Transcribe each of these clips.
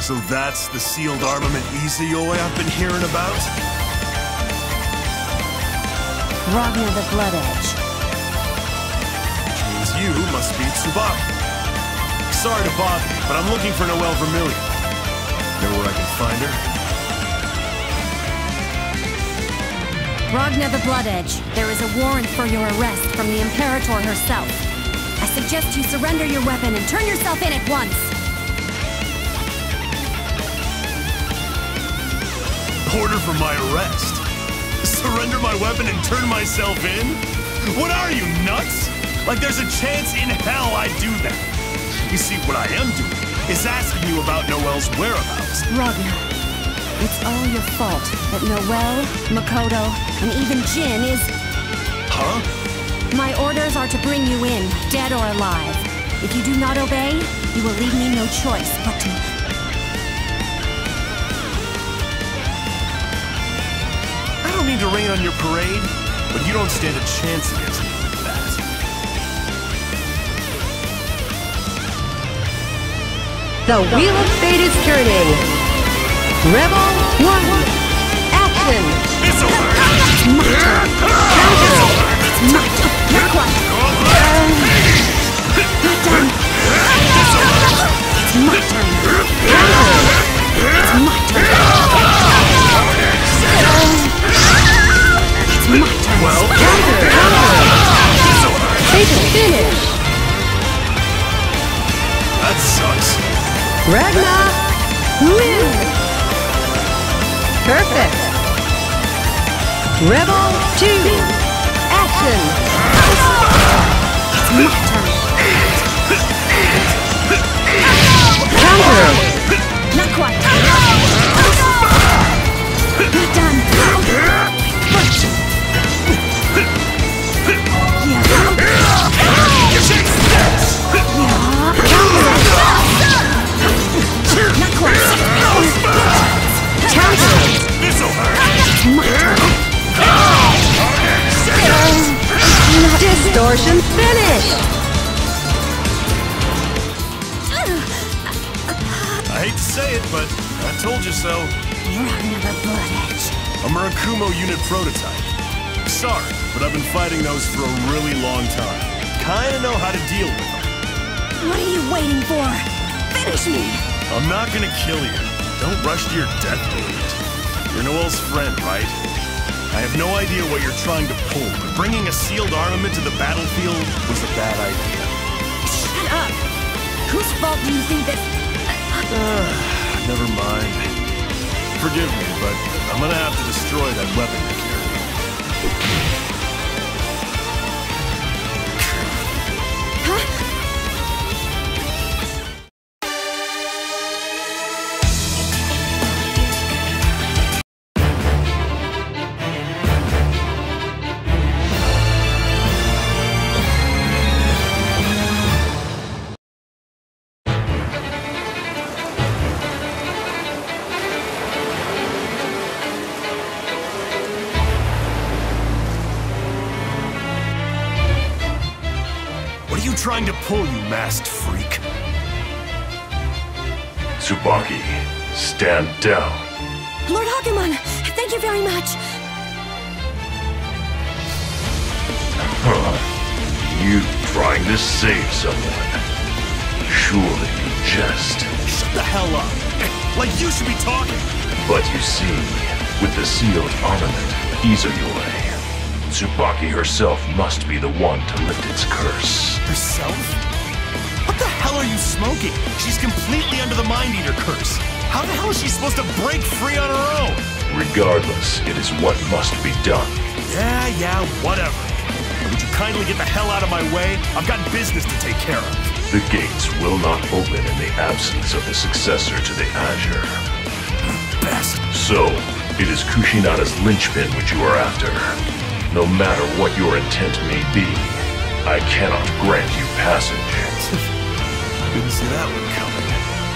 So that's the sealed armament Izayoi I've been hearing about? Ragnar the Blood Edge. Which means you must be Tsubaki. Sorry to bother you, but I'm looking for Noelle Vermillion. Know where I can find her? Ragnar the Blood Edge, there is a warrant for your arrest from the Imperator herself. I suggest you surrender your weapon and turn yourself in at once. Order for my arrest? Surrender my weapon and turn myself in? What are you, nuts? Like there's a chance in hell I'd do that. You see, what I am doing is asking you about Noelle's whereabouts. Ragnar, it's all your fault that Noelle, Makoto, and even Jin is... Huh? My orders are to bring you in, dead or alive. If you do not obey, you will leave me no choice but to... I don't mean to rain on your parade, but you don't stand a chance against me with that. The Wheel of Fate is turning. Rebel 1, action! It's over! It's my turn! It's my turn! Not quite! Not done! It's my turn! It's my turn! It's my turn! Well, Fatal finish! that sucks. Ragnar, win! Perfect! Rebel 2, action! It's my turn! Counter! Not quite! Not done! Push! Not quite! Counter! This'll hurt. It's my turn! Distortion finish! I hate to say it, but I told you so. Ragnar the Blood Edge. A Murakumo unit prototype. Sorry, but I've been fighting those for a really long time. Kinda know how to deal with them. What are you waiting for? Finish me! I'm not gonna kill you. Don't rush to your death, dude. You're Noelle's friend, right? I have no idea what you're trying to pull, but bringing a sealed armament to the battlefield was a bad idea. Shut up! Whose fault do you think this... Never mind. Forgive me, but I'm gonna have to destroy that weapon you're carrying. Huh? What are you trying to pull, you masked freak? Tsubaki, stand down. Lord Hakuman, thank you very much. You trying to save someone. Surely you jest. Shut the hell up! Like you should be talking! But you see, with the sealed armament, Izayoi, Tsubaki herself must be the one to lift its curse. Herself? What the hell are you smoking? She's completely under the Mind Eater curse. How the hell is she supposed to break free on her own? Regardless, it is what must be done. Yeah, whatever. Would you kindly get the hell out of my way? I've got business to take care of. The gates will not open in the absence of the successor to the Azure. Best. So, it is Kushinada's linchpin which you are after. No matter what your intent may be, I cannot grant you passage. Didn't see that one coming.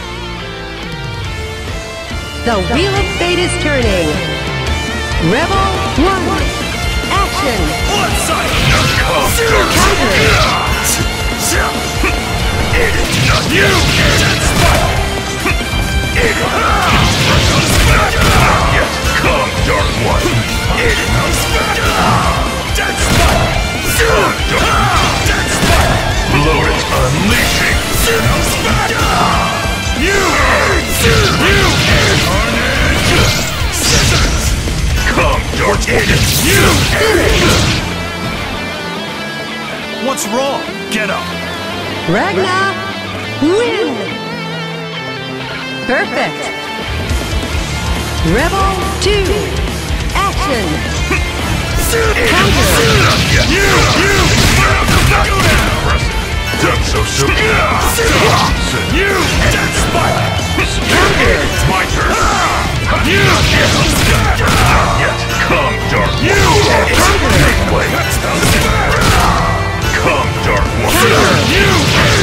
The Wheel of Fate is turning. Rebel 1, action! Bloodsight! Counter! It is not you! It What's you? What's wrong? Get up. Ragnar, win! Perfect! Rebel 2, action! Counter! Done so soon. You! Death Spike! Counter! It's my turn. You! Not yet. Come, Dark One. You! Make way. Come, Dark One. You!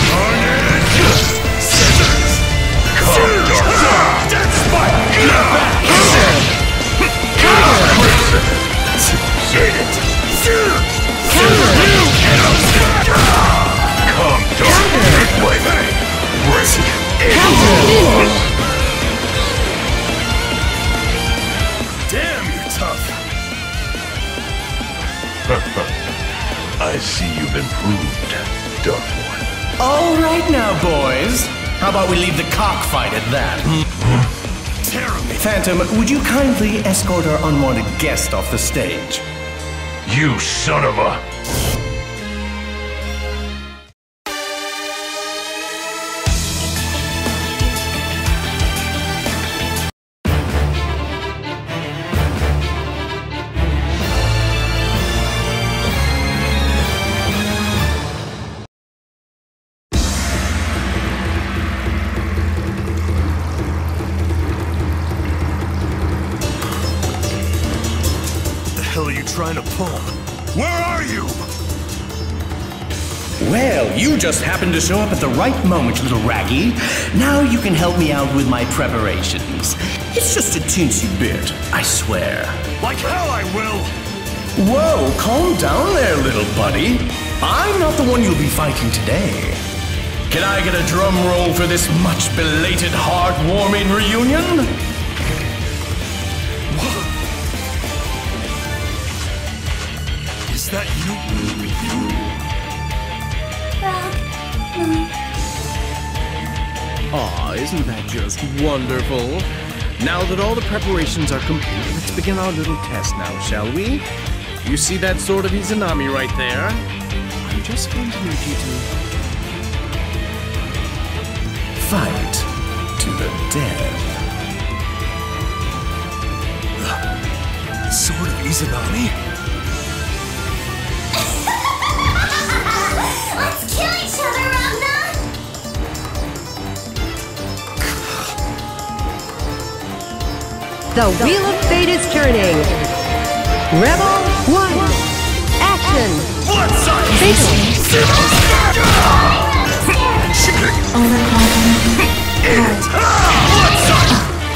Come, Dark One. Death Spike! Counter! Counter! Crimson. Say it. Counter! Come, Dark One. Make way. Break. Counter! Finish! Damn, you're tough. I see you've improved, Dark One. All right now, boys. How about we leave the cockfight at that? Tear me. Phantom, would you kindly escort our unwanted guest off the stage? You son of a... What the hell are you trying to pull? Where are you? Well, you just happened to show up at the right moment, little Raggy. Now you can help me out with my preparations. It's just a teensy bit, I swear. Like hell I will. Whoa, calm down there, little buddy. I'm not the one you'll be fighting today. Can I get a drum roll for this much belated, heartwarming reunion? Is that you? Aw, isn't that just wonderful? Now that all the preparations are complete, let's begin our little test now, shall we? You see that sword of Izanami right there? I'm just going to need you to... Fight to the death. Sword of Izanami? Let's kill each other, Ragna! The Wheel of Fate is turning. Rebel 1, action! Blood suck! Fatal! Blood suck!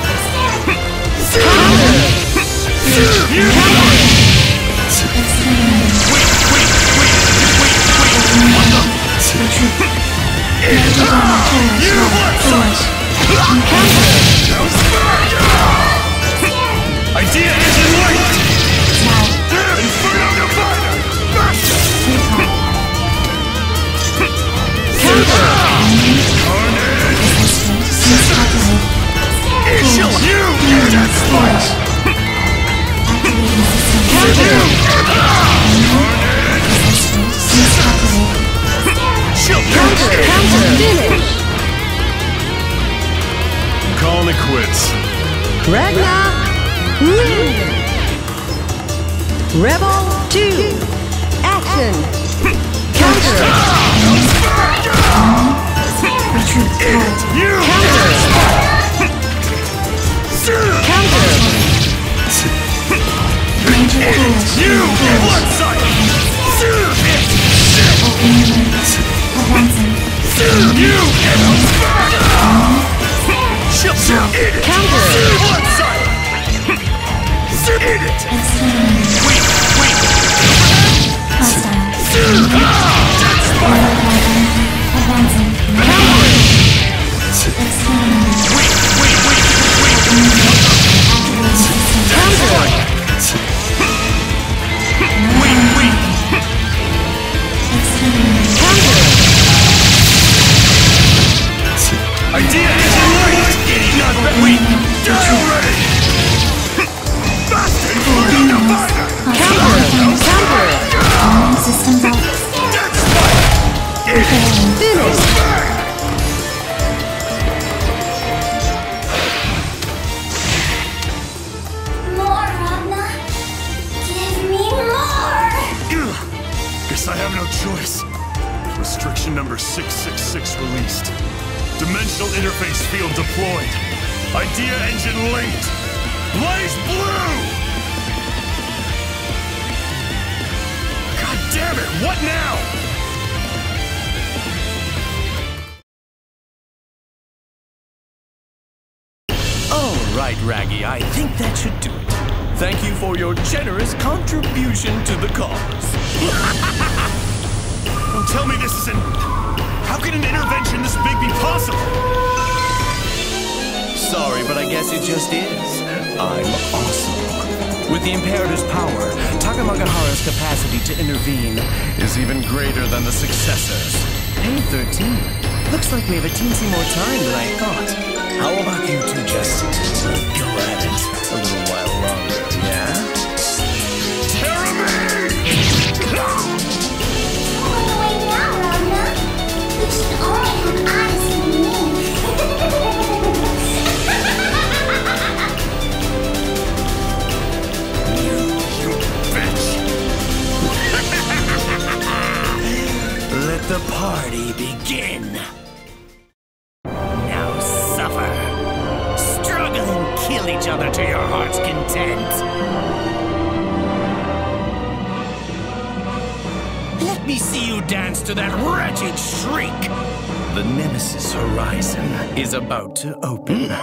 Idea isn't linked! Inferno Diviner! Chill you! Death Spike! Chill you! Counter! Finish! Calling it quits. Ragnar, win! Rebel 2, action! Counter! You! Counter! Counter! You! Blood suck! You! Counter! Blood suck! Eat it! Wait! Death Spike! Idea isn't linked! Not that we die already! Bastard! released. Dimensional interface field deployed. Idea engine linked. Blaze blue! God damn it, what now? All right, Raggy, I think that should do it. Thank you for your generous contribution to the cause. Don't tell me this isn't... How can an intervention this big be possible? Sorry, but I guess it just is. I'm awesome. With the Imperator's power, Takamagahara's capacity to intervene is even greater than the successors. Hey, 13. Looks like we have a teensy more time than I thought. How about you two just go at it a little while longer, yeah? Terra All the way down, Ragna. You should only have eyes for me. You bitch! Let the party begin. Now suffer. Struggle and kill each other to your heart's content. Let me see you dance to that wretched shriek. The Nemesis horizon is about to open.